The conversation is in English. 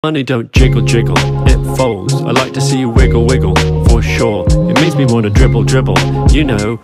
Money don't jiggle jiggle, it folds. I like to see you wiggle wiggle, for sure. It makes me wanna dribble dribble, you know.